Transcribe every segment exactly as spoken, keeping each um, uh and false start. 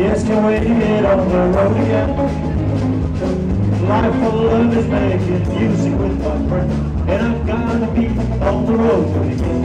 Yes, can we get on the road again? Life full of is making music with my friend, and I'm gonna be on the road again.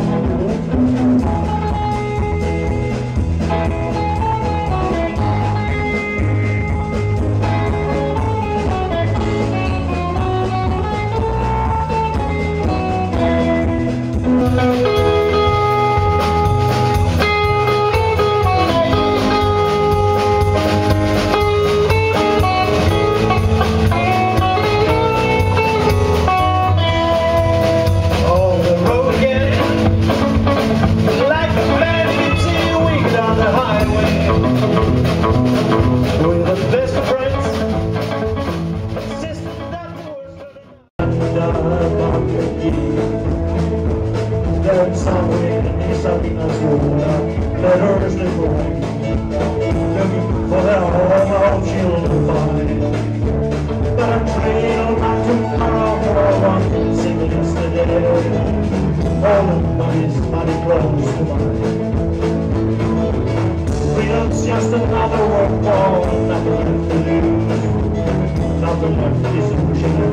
Freedom's just another word for nothing left to lose. Nothing left is pushing